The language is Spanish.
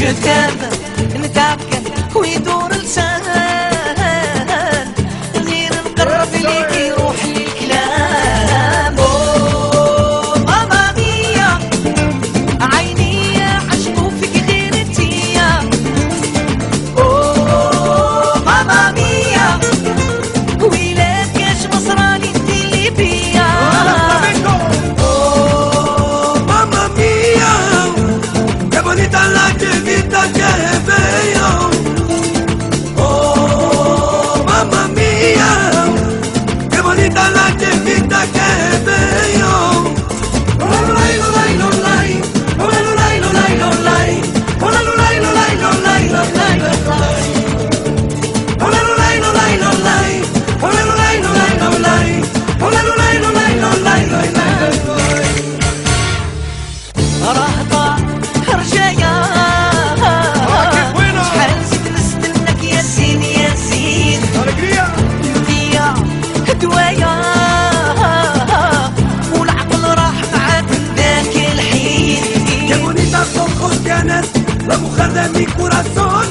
جثام نتعكن ويدور لسان غير نقرب ليك يروح لي الكلام. اوه ماما ميا عيني عشقوا فيك غير انتيا. اوه ماما ميا ويلاك كاش مصراني ديري بيا. Oh mamma mia, che bonita la vita che veo. Oh mamma mia, che bonita la vita che veo. Oh la lai lo lai lo lai, oh la lai lo lai lo lai, oh la lai lo lai lo lai lo lai lo lai. Oh la lai lo lai lo lai, oh la lai lo lai lo lai, oh la lai lo lai lo lai lo lai. رهضة رجايا شحال نزيد نستناك يا زين يا زين فيا هدوايا والعقل راح معاك من ذاك الحين. Qué bonitas ojos tienes, la mujer de mi corazón.